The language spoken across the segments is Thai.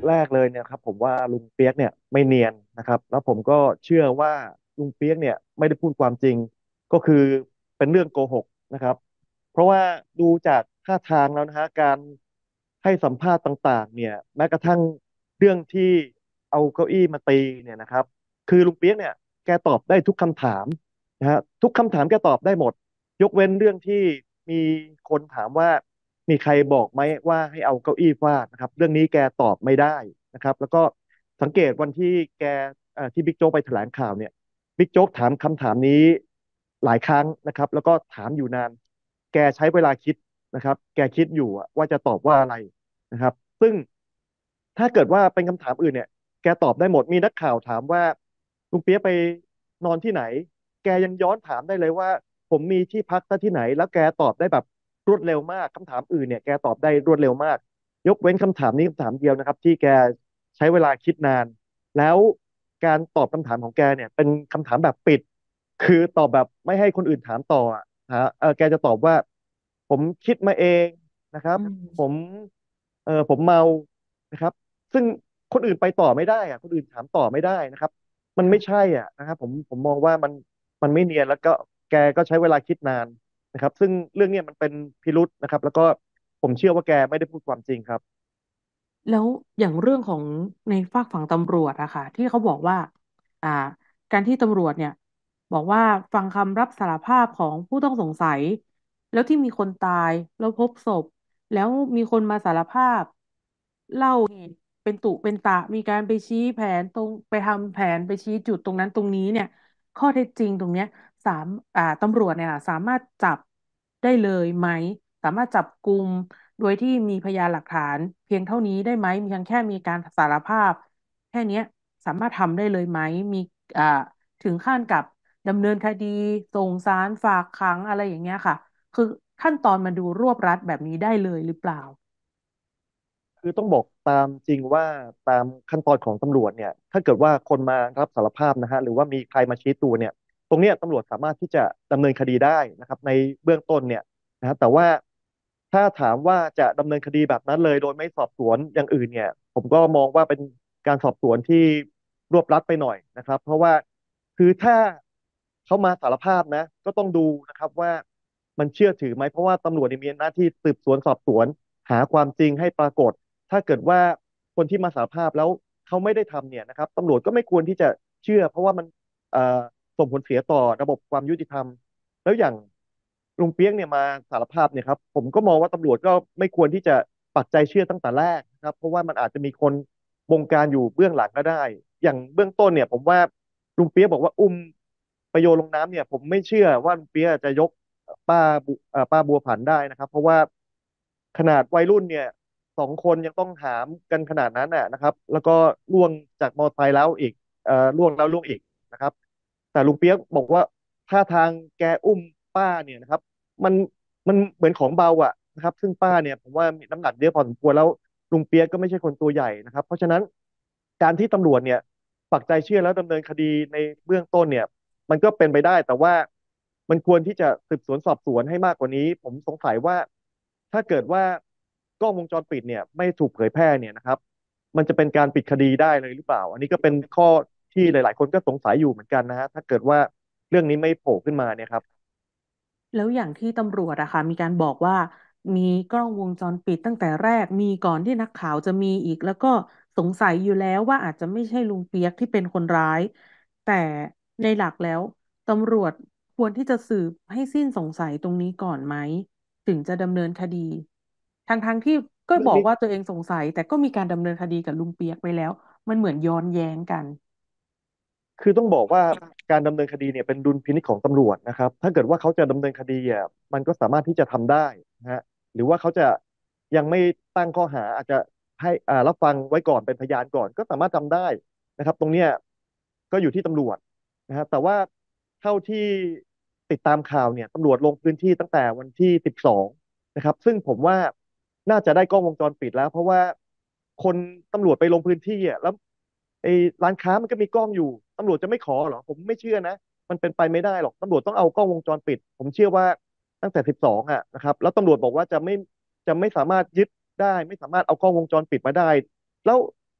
แรกเลยเนี่ยครับผมว่าลุงเปียกเนี่ยไม่เนียนนะครับแล้วผมก็เชื่อว่าลุงเปียกเนี่ยไม่ได้พูดความจริงก็คือเป็นเรื่องโกหกนะครับเพราะว่าดูจากท่าทางแล้วนะฮะการให้สัมภาษณ์ต่างๆเนี่ยแม้กระทั่งเรื่องที่เอาเก้าอี้มาตีเนี่ยนะครับคือลุงเปียกเนี่ยแกตอบได้ทุกคำถามนะฮะทุกคำถามแกตอบได้หมดยกเว้นเรื่องที่มีคนถามว่า มีใครบอกไหมว่าให้เอาเก้าอี้ฟาดนะครับเรื่องนี้แกตอบไม่ได้นะครับแล้วก็สังเกตวันที่แกที่บิ๊กโจ๊กไปแถลงข่าวเนี่ยบิ๊กโจ๊กถามคำถามนี้หลายครั้งนะครับแล้วก็ถามอยู่นานแกใช้เวลาคิดนะครับแกคิดอยู่อะว่าจะตอบว่าอะไรนะครับซึ่งถ้าเกิดว่าเป็นคำถามอื่นเนี่ยแกตอบได้หมดมีนักข่าวถามว่าลุงเปี๊ยกไปนอนที่ไหนแกยังย้อนถามได้เลยว่าผมมีที่พักที่ไหนแล้วแกตอบได้แบบ รวดเร็วมากคำถามอื่นเนี่ยแกตอบได้รวดเร็วมากยกเว้นคำถามนี้คำถามเดียวนะครับที่แกใช้เวลาคิดนานแล้วการตอบคำถามของแกเนี่ยเป็นคำถามแบบปิดคือตอบแบบไม่ให้คนอื่นถามต่ออ่ะแกจะตอบว่าผมคิดมาเองนะครับอืผมมผมเมานะครับซึ่งคนอื่นไปต่อไม่ได้อ่ะคนอื่นถามต่อไม่ได้นะครับมันไม่ใช่ค่ะอ่ะนะครับผมมองว่ามันไม่เนียนแล้วก็แกก็ใช้เวลาคิดนาน นะครับซึ่งเรื่องเนี้ยมันเป็นพิรุษนะครับแล้วก็ผมเชื่อว่าแกไม่ได้พูดความจริงครับแล้วอย่างเรื่องของในฝากฝั่งตำรวจอะค่ะที่เขาบอกว่าอ่าการที่ตำรวจเนี่ยบอกว่าฟังคำรับสารภาพของผู้ต้องสงสัยแล้วที่มีคนตายแล้วพบศพแล้วมีคนมาสารภาพเล่าเหตุเป็นตุเป็นตะมีการไปชี้แผนตรงไปทำแผนไปชี้จุดตรงนั้นตรงนี้เนี่ยข้อเท็จจริงตรงเนี้ยสามตำรวจเนี่ยสามารถจับได้เลยไหมสามารถจับกุม โดยที่มีพยานหลักฐานเพียงเท่านี้ได้ไหมมีเพียงแค่มีการสารภาพแค่เนี้ยสามารถทำได้เลยไหมมีอ่าถึงขั้นกับดำเนินคดีส่งศาลฝากขังอะไรอย่างเงี้ยค่ะคือขั้นตอนมันดูรวบรัดแบบนี้ได้เลยหรือเปล่าคือต้องบอกตามจริงว่าตามขั้นตอนของตำรวจเนี่ยถ้าเกิดว่าคนมารับสารภาพนะฮะหรือว่ามีใครมาชี้ตัวเนี่ยตรงเนี้ยตำรวจสามารถที่จะดำเนินคดีได้นะครับในเบื้องต้นเนี่ยนะฮะแต่ว่าถ้าถามว่าจะดำเนินคดีแบบนั้นเลยโดยไม่สอบสวนอย่างอื่นเนี่ยผมก็มองว่าเป็นการสอบสวนที่รวบรัดไปหน่อยนะครับเพราะว่าคือถ้าเขามาสารภาพนะก็ต้องดูนะครับว่ามันเชื่อถือไหมเพราะว่าตำรวจเนี่ยมีหน้าที่สืบสวนสอบสวนหาความจริงให้ปรากฏถ้าเกิดว่าคนที่มาสารภาพแล้วเขาไม่ได้ทำเนี่ยนะครับตำรวจก็ไม่ควรที่จะเชื่อเพราะว่ามันเอ่อส่งผลเสียต่อระบบความยุติธรรมแล้วอย่างลุงเปี๊ยกเนี่ยมาสารภาพเนี่ยครับผมก็มองว่าตำรวจก็ไม่ควรที่จะปักใจเชื่อตั้งแต่แรกนะครับเพราะว่ามันอาจจะมีคนบงการอยู่เบื้องหลังก็ได้อย่างเบื้องต้นเนี่ยผมว่าลุงเปี๊ยกบอกว่าอุ้มไปโยนลงน้ำเนี่ยผมไม่เชื่อว่าลุงเปี๊ยกจะยกป้าบัวผันได้นะครับเพราะว่าขนาดวัยรุ่นเนี่ย2 คนยังต้องหามกันขนาดนั้นน่ะนะครับแล้วก็ล่วงจากมอเตอร์ไซค์แล้วอีกล่วงแล้วล่วงอีกนะครับแต่ลุงเปี๊ยกบอกว่าท่าทางแกอุ้มป้าเนี่ยนะครับมันมันเหมือนของเบาอ่ะนะครับซึ่งป้าเนี่ยผมว่ามีน้ำหนักเยอะพอสมควรแล้วลุงเปี๊ยกก็ไม่ใช่คนตัวใหญ่นะครับเพราะฉะนั้นการที่ตำรวจเนี่ยปักใจเชื่อแล้วดำเนินคดีในเบื้องต้นเนี่ยมันก็เป็นไปได้แต่ว่ามันควรที่จะสืบสวนสอบสวนให้มากกว่านี้ผมสงสัยว่าถ้าเกิดว่ากล้องวงจรปิดเนี่ยไม่ถูกเผยแพร่เนี่ยนะครับมันจะเป็นการปิดคดีได้เลยหรือเปล่าอันนี้ก็เป็นข้อที่หลายๆคนก็สงสัยอยู่เหมือนกันนะฮะถ้าเกิดว่าเรื่องนี้ไม่โผล่ขึ้นมาเนี่ยครับแล้วอย่างที่ตำรวจอะค่ะมีการบอกว่ามีกล้องวงจรปิดตั้งแต่แรกมีก่อนที่นักข่าวจะมีอีกแล้วก็สงสัยอยู่แล้วว่าอาจจะไม่ใช่ลุงเปียกที่เป็นคนร้ายแต่ในหลักแล้วตำรวจควรที่จะสืบให้สิ้นสงสัยตรงนี้ก่อนไหมถึงจะดำเนินคดีทั้งที่ก็เรื่องนี้บอกว่าตัวเองสงสัยแต่ก็มีการดำเนินคดีกับลุงเปียกไปแล้วมันเหมือนย้อนแย้งกันคือต้องบอกว่าการดำเนินคดีเนี่ยเป็นดุลพินิจของตำรวจนะครับถ้าเกิดว่าเขาจะดำเนินคดีอ่ะมันก็สามารถที่จะทำได้นะฮะหรือว่าเขาจะยังไม่ตั้งข้อหาอาจจะให้รับฟังไว้ก่อนเป็นพยานก่อนก็สามารถทำได้นะครับตรงเนี้ยก็อยู่ที่ตำรวจนะฮะแต่ว่าเท่าที่ติดตามข่าวเนี่ยตำรวจลงพื้นที่ตั้งแต่วันที่12นะครับซึ่งผมว่าน่าจะได้กล้องวงจรปิดแล้วเพราะว่าคนตำรวจไปลงพื้นที่อ่ะแล้ว ไอ้ร้านค้ามันก็มีกล้องอยู่ตำรวจจะไม่ขอเหรอผมไม่เชื่อนะมันเป็นไปไม่ได้หรอกตำรวจต้องเอากล้องวงจรปิดผมเชื่อว่าตั้งแต่12อ่ะนะครับแล้วตำรวจบอกว่าจะไม่สามารถยึดได้ไม่สามารถเอากล้องวงจรปิดมาได้แล้ว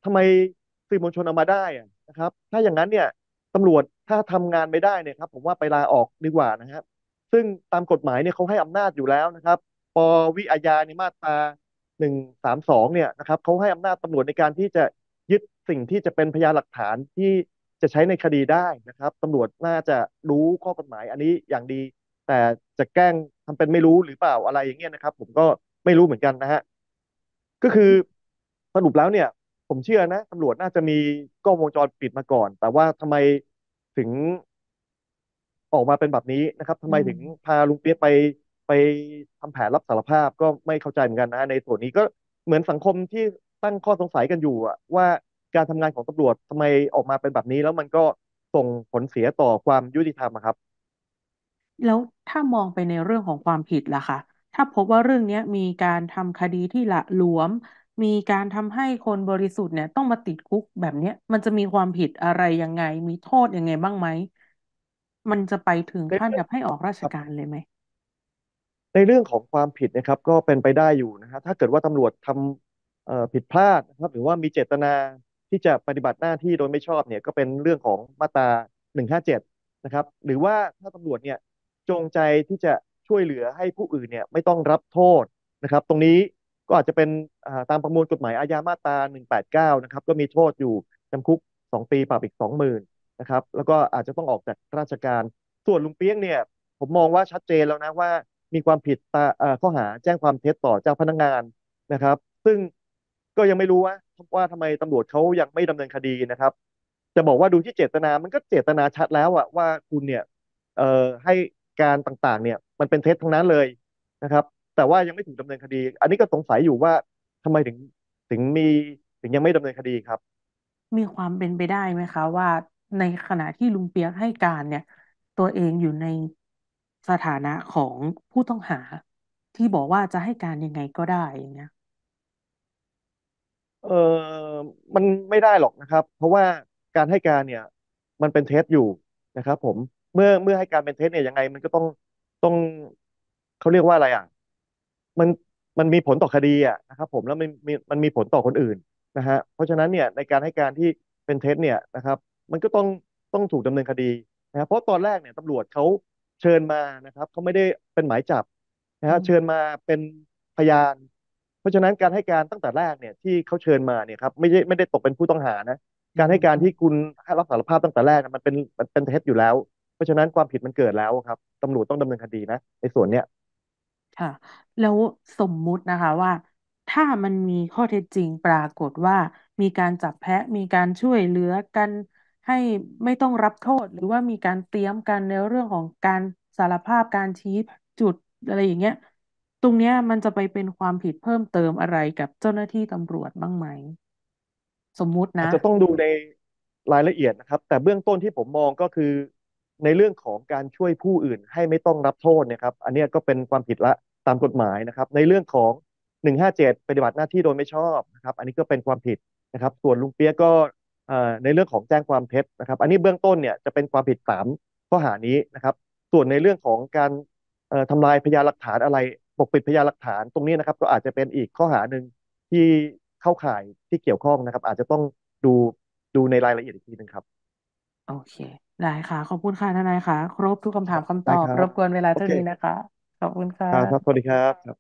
ทำไมสื่อมวลชนเอามาได้อะนะครับถ้าอย่างนั้นเนี่ยตำรวจถ้าทำงานไม่ได้เนี่ยครับผมว่าไปลาออกดีกว่านะครับซึ่งตามกฎหมายเนี่ยเขาให้อำนาจอยู่แล้วนะครับปวิอาญาในมาตรา132เนี่ยนะครับเขาให้อำนาจตำรวจในการที่จะยึดสิ่งที่จะเป็นพยานหลักฐานที่จะใช้ในคดีได้นะครับตำรวจน่าจะรู้ข้อกฎหมายอันนี้อย่างดีแต่จะแกล้งทำเป็นไม่รู้หรือเปล่าอะไรอย่างเงี้ยนะครับผมก็ไม่รู้เหมือนกันนะฮะ ก็คือสรุปแล้วเนี่ยผมเชื่อนะตำรวจน่าจะมีกล้องวงจรปิดมาก่อนแต่ว่าทำไมถึงออกมาเป็นแบบนี้นะครับทำอืมไมถึงพาลุงเปี๊ยกไปทำแผนรับสารภาพก็ไม่เข้าใจเหมือนกันนะในส่วนนี้ก็เหมือนสังคมที่ตั้งข้อสงสัยกันอยู่อะว่าการทำงานของตำรวจทำไมออกมาเป็นแบบนี้แล้วมันก็ส่งผลเสียต่อความยุติธรรมอะครับแล้วถ้ามองไปในเรื่องของความผิดล่ะคะถ้าพบว่าเรื่องเนี้ยมีการทำคดีที่หละหลวมมีการทำให้คนบริสุทธิ์เนี่ยต้องมาติดคุกแบบเนี้ยมันจะมีความผิดอะไรยังไงมีโทษยังไงบ้างไหมมันจะไปถึงขั้นกับให้ออกราชการเลยไหมในเรื่องของความผิดนะครับก็เป็นไปได้อยู่นะฮะถ้าเกิดว่าตำรวจทำผิดพลาดนะครับหรือว่ามีเจตนาที่จะปฏิบัติหน้าที่โดยไม่ชอบเนี่ยก็เป็นเรื่องของมาตรา157นะครับหรือว่าถ้าตำรวจเนี่ยจงใจที่จะช่วยเหลือให้ผู้อื่นเนี่ยไม่ต้องรับโทษนะครับตรงนี้ก็อาจจะเป็นตามประมวลกฎหมายอาญามาตรา189นะครับก็มีโทษอยู่จำคุก2 ปีปรับอีก20,000นะครับแล้วก็อาจจะต้องออกจากราชการส่วนลุงเปี้ยงเนี่ยผมมองว่าชัดเจนแล้วนะว่า มีความผิดข้อหาแจ้งความเท็จต่อเจ้าพนักงานนะครับซึ่งก็ยังไม่รู้ว่าทำไมตำรวจเขายังไม่ดำเนินคดีนะครับจะบอกว่าดูที่เจตนามันก็เจตนาชัดแล้วอะว่าคุณเนี่ยให้การต่างๆเนี่ยมันเป็นเท็จทั้งนั้นเลยนะครับแต่ว่ายังไม่ถูกดำเนินคดีอันนี้ก็สงสัยอยู่ว่าทำไมถึงมีถึงยังไม่ดำเนินคดีครับมีความเป็นไปได้ไหมคะว่าในขณะที่ลุงเปียกให้การเนี่ยตัวเองอยู่ในสถานะของผู้ต้องหาที่บอกว่าจะให้การยังไงก็ได้อย่างเงี้ยเออมันไม่ได้หรอกนะครับเพราะว่าการให้การเนี่ยมันเป็นเท็จอยู่นะครับผมเมื่อให้การเป็นเท็จเนี่ยยังไงมันก็ต้องเขาเรียกว่าอะไรอ่ะมันมันมีผลต่อคดีอ่ะนะครับผมแล้วมันมีผลต่อคนอื่นนะฮะเพราะฉะนั้นเนี่ยในการให้การที่เป็นเท็จเนี่ยนะครับมันก็ต้องถูกดำเนินคดีนะครับเพราะตอนแรกเนี่ยตำรวจเขาเชิญมานะครับเขาไม่ได้เป็นหมายจับนะอืมฮะเชิญมาเป็นพยาน เพราะฉะนั้นการให้การตั้งแต่แรกเนี่ยที่เขาเชิญมาเนี่ยครับไม่ได้ตกเป็นผู้ต้องหานะอืการให้การที่มคุณให้รับสารภาพตั้งแต่แรกนะมันเป็นเท็จอยู่แล้วเพราะฉะนั้นความผิดมันเกิดแล้วครับตำรวจต้องดำเนินคดีนะในส่วนเนี้ยค่ะแล้วสมมุตินะคะว่าถ้ามันมีข้อเท็จจริงปรากฏว่ามีการจับแพะมีการช่วยเหลือกันให้ไม่ต้องรับโทษหรือว่ามีการเตรียมกันในเรื่องของการสารภาพการชี้จุดอะไรอย่างเงี้ยตรงเนี้ยมันจะไปเป็นความผิดเพิ่มเติมอะไรกับเจ้าหน้าที่ตำรวจบ้างไหมสมมุตินะอาจจะต้องดูในรายละเอียดนะครับแต่เบื้องต้นที่ผมมองก็คือในเรื่องของการช่วยผู้อื่นให้ไม่ต้องรับโทษเนะครับอันเนี้ยก็เป็นความผิดละตามกฎหมายนะครับในเรื่องของ157ปฏิบัติหน้าที่โดยไม่ชอบนะครับอันนี้ก็เป็นความผิดนะครับส่วนลุงเปียกก็ในเรื่องของแจ้งความเท็จนะครับอันนี้เบื้องต้นเนี่ยจะเป็นความผิด3 ข้อหานี้นะครับส่วนในเรื่องของการทำลายพยานหลักฐานอะไรปกปิดพยานหลักฐานตรงนี้นะครับก็อาจจะเป็นอีกข้อหาหนึ่งที่เข้าข่ายที่เกี่ยวข้องนะครับอาจจะต้องดูดูในรายละเอียดอีกทีหนึ่งครับโอเคได้ค่ะขอบคุณค่ะทนายค่ะครบทุกคำครับถามคำตอบได้ครับรบกวนเวลาโอเคเท่านี้นะคะขอบคุณค่ครับสวัสะดีครับ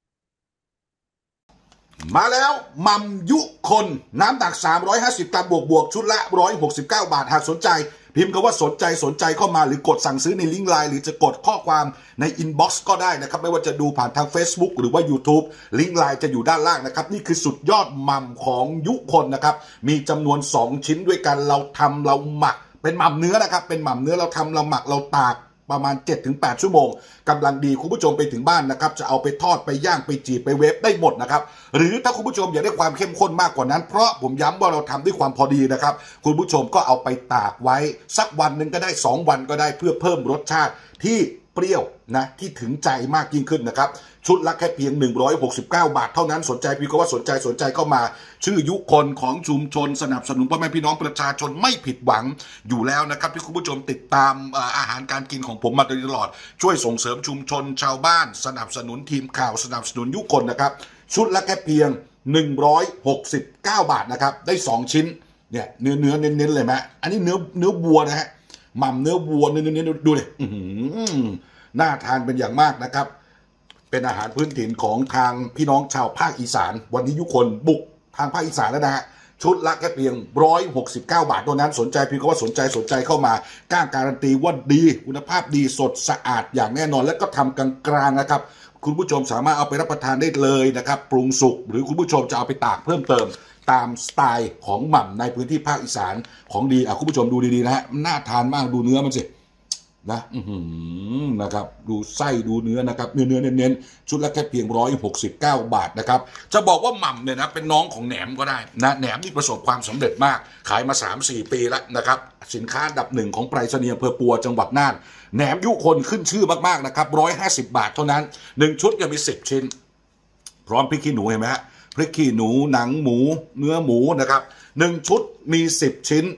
มาแล้วมัมยุคนน้ำหนัก350 กรัมบวกชุดละ169 บาทหากสนใจพิมพ์คำว่าสนใจเข้ามาหรือกดสั่งซื้อในลิงก์ไลน์หรือจะกดข้อความในอินบ็อกซ์ก็ได้นะครับไม่ว่าจะดูผ่านทาง Facebook หรือว่า YouTube ลิงก์ไลน์จะอยู่ด้านล่างนะครับนี่คือสุดยอดมัมของยุคนนะครับมีจำนวน2ชิ้นด้วยกันเราทำเราหมักเป็นหม่ำเนื้อนะครับเป็นหม่ำเนื้อเราทำเราหมักเราตากประมาณ 7-8 ชั่วโมงกำลังดีคุณผู้ชมไปถึงบ้านนะครับจะเอาไปทอดไปย่างไปจีบไปเวฟได้หมดนะครับหรือถ้าคุณผู้ชมอยากได้ความเข้มข้นมากกว่านั้นเพราะผมย้ำว่าเราทำด้วยความพอดีนะครับคุณผู้ชมก็เอาไปตากไว้สักวันหนึ่งก็ได้2 วันก็ได้เพื่อเพิ่มรสชาติที่เปรี้ยวนะที่ถึงใจมากยิ่งขึ้นนะครับชุดละแค่เพียง169 บาทเท่านั้นสนใจพี่ก็ว่าสนใจเข้ามาชื่อยุคนของชุมชนสนับสนุนพ่อแม่พี่น้องประชาชนไม่ผิดหวังอยู่แล้วนะครับที่คุณผู้ชมติดตามอาหารการกินของผมมาโดยตลอดช่วยส่งเสริมชุมชนชาวบ้านสนับสนุนทีมข่าวสนับสนุนยุคนนะครับชุดละแค่เพียง 169 บาทนะครับได้2ชิ้นเนี่ยเนื้อเน้นๆเลยไหมอันนี้เนื้อวัวนะฮะหม่ำเนื้อวัวเนื้อดูเลยน่าทานเป็นอย่างมากนะครับเป็นอาหารพื้นถิ่นของทางพี่น้องชาวภาคอีสานวันนี้ยุคนบุกทางภาคอีสานแล้วนะฮะชุดละแค่เพียง169 บาทเท่านั้นสนใจเพียงว่าสนใจเข้ามากล้าการันตีว่าดีคุณภาพดีสดสะอาดอย่างแน่นอนและก็ทำกลางๆนะครับคุณผู้ชมสามารถเอาไปรับประทานได้เลยนะครับปรุงสุกหรือคุณผู้ชมจะเอาไปตากเพิ่มเติมตามสไตล์ของหม่ำในพื้นที่ภาคอีสานของดีคุณผู้ชมดูดีๆนะฮะน่าทานมากดูเนื้อมันสินะนะครับดูไส้ดูเนื้อนะครับเนื้อเน้นชุดละแค่เพียง169 บาทนะครับจะบอกว่าหม่ำเนี่ยนะเป็นน้องของแหนมก็ได้นะแหนมนี่ประสบความสำเร็จมากขายมา 3-4 ปีแล้วนะครับสินค้าอันดับ1ของไปรษณีย์อำเภอปัวจังหวัดน่านแหนมยุคนขึ้นชื่อมากๆนะครับ150 บาทเท่านั้น1ชุดจะมี10 ชิ้นพร้อมพริกขี้หนูเห็นไหมฮะพริกขี้หนูหนังหมูเนื้อหมูนะครับ1ชุดมี10 ชิ้น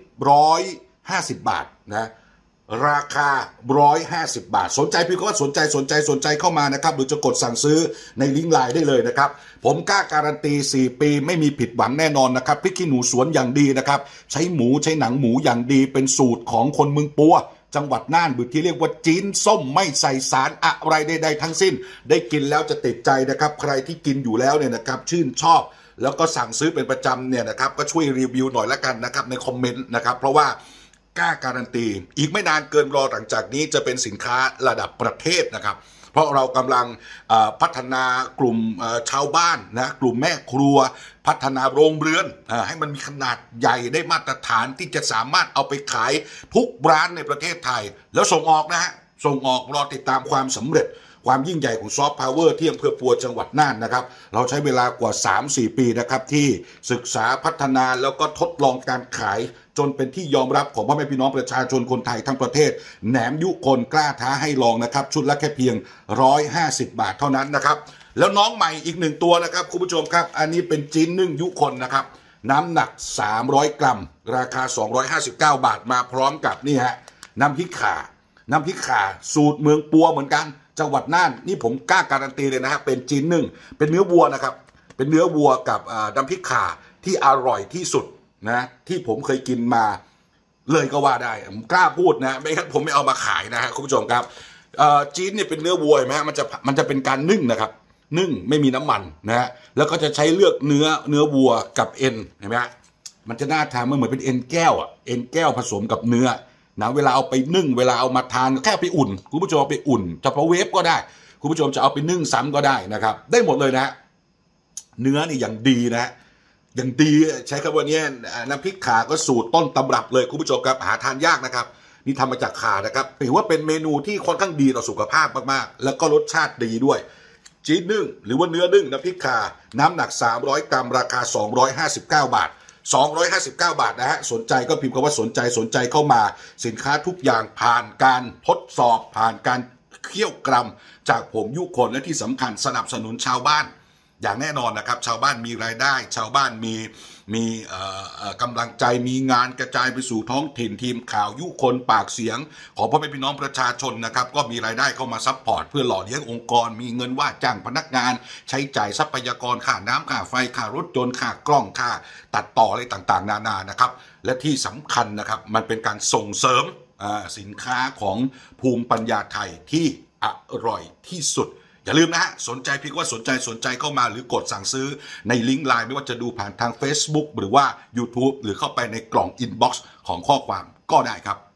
150 บาทนะราคา150 บาทสนใจพี่ก็ว่าสนใจเข้ามานะครับหรือจะกดสั่งซื้อในลิงก์ไลน์ได้เลยนะครับผมกล้าการันตี4 ปีไม่มีผิดหวังแน่นอนนะครับพริกขี้หนูสวนอย่างดีนะครับใช้หนังหมูอย่างดีเป็นสูตรของคนเมืองปัวจังหวัดน่านหรือที่เรียกว่าจีนส้มไม่ใส่สารอะไรใดๆทั้งสิ้นได้กินแล้วจะติดใจนะครับใครที่กินอยู่แล้วเนี่ยนะครับชื่นชอบแล้วก็สั่งซื้อเป็นประจำเนี่ยนะครับก็ช่วยรีวิวหน่อยละกันนะครับในคอมเมนต์นะครับเพราะว่ากล้าการันตีอีกไม่นานเกินรอหลังจากนี้จะเป็นสินค้าระดับประเทศนะครับเพราะเรากำลังพัฒนากลุ่มชาวบ้านนะกลุ่มแม่ครัวพัฒนาโรงเรือนให้มันมีขนาดใหญ่ได้มาตรฐานที่จะสามารถเอาไปขายทุกร้านในประเทศไทยแล้วส่งออกนะฮะส่งออกรอติดตามความสำเร็จความยิ่งใหญ่ของซอฟต์พาวเวอร์ที่อำเภอปัวจังหวัดน่านนะครับเราใช้เวลากว่า 3-4 ปีนะครับที่ศึกษาพัฒนาแล้วก็ทดลองการขายจนเป็นที่ยอมรับของพ่อแม่พี่น้องประชาชนคนไทยทั้งประเทศแหนมยุคนกล้าท้าให้ลองนะครับชุดละแค่เพียง150 บาทเท่านั้นนะครับแล้วน้องใหม่อีก1ตัวนะครับคุณผู้ชมครับอันนี้เป็นจีนนึ่งยุคนนะครับน้ำหนัก300 กรัมราคา259 บาทมาพร้อมกับนี่ฮะน้ำพริกข่าสูตรเมืองปัวเหมือนกันจังหวัดน่านนี่ผมกล้าการันตีเลยนะฮะเป็นจีนนึ่งเป็นเนื้อวัวนะครับเป็นเนื้อวัวกับน้ำพริกข่าที่อร่อยที่สุดนะที่ผมเคยกินมาเลยก็ว่าได้ผมกล้าพูดนะไม่งั้นผมไม่เอามาขายนะฮะคุณผู้ชมครับจีนเนี่ยเป็นเนื้อวัวไหมฮะมันจะเป็นการนึ่งนะครับนึ่งไม่มีน้ำมันนะฮะแล้วก็จะใช้เลือกเนื้อวัวกับเอ็นเห็นไหมฮะมันจะน่าทานมันเหมือนเป็นเอ็นแก้วเอ็นแก้วผสมกับเนื้อนะเวลาเอาไปนึ่งเวลาเอามาทานแค่ไปอุ่นคุณผู้ชมเอาไปอุ่นเฉพาะเวฟก็ได้คุณผู้ชมจะเอาไปนึ่งซ้ำก็ได้นะครับได้หมดเลยนะเนื้อนี่อย่างดีนะอย่างดีใช้คำว่านี้น้ำพริกข่าก็สูตรต้นตำรับเลยคุณผู้ชมครับหาทานยากนะครับนี่ทำมาจากข่านะครับถือว่าเป็นเมนูที่ค่อนข้างดีต่อสุขภาพมากๆแล้วก็รสชาติดีด้วยจีนนึ่งหรือว่าเนื้อนึ่งน้ำพริกข่าน้ำหนัก300 กรัมราคา259 บาท259 บาทนะฮะสนใจก็พิมพ์คำว่าสนใจเข้ามาสินค้าทุกอย่างผ่านการทดสอบผ่านการเคี่ยวกรัมจากผมยุคนและที่สำคัญสนับสนุนชาวบ้านอย่างแน่นอนนะครับชาวบ้านมีรายได้ชาวบ้านมีกำลังใจมีงานกระจายไปสู่ท้องถิ่นทีมข่าวยุคนปากเสียงของพ่อแม่พี่น้องประชาชนนะครับก็มีรายได้เข้ามาซัพพอร์ตเพื่อหล่อเลี้ยงองค์กรมีเงินว่าจ้างพนักงานใช้จ่ายทรัพยากรค่าน้ำค่าไฟค่ารถยนต์ค่ากล้องค่าตัดต่ออะไรต่างๆนานานะครับและที่สำคัญนะครับมันเป็นการส่งเสริมสินค้าของภูมิปัญญาไทยที่อร่อยที่สุดอย่าลืมนะฮะสนใจพี่ว่าสนใจเข้ามาหรือกดสั่งซื้อในลิงก์ไลน์ไม่ว่าจะดูผ่านทาง Facebook หรือว่า YouTube หรือเข้าไปในกล่องอินบ็อกซ์ของข้อความก็ได้ครับ